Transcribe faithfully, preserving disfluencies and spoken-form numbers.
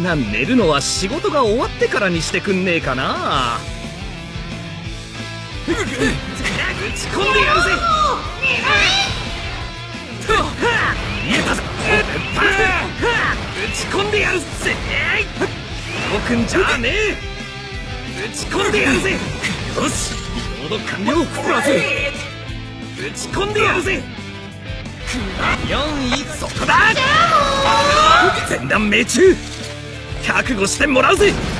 が寝るのは仕事が終わってからにしてくんねえかな。打ち込んでやるぜ。見えたぞ。打ち込んでやるぜ。動くんじゃねえ。打ち込んでやるぜ。よし、ロード完了。打ち込んでやるぜ。よんい、そこだ。全弾命中。覚悟してもらうぜ。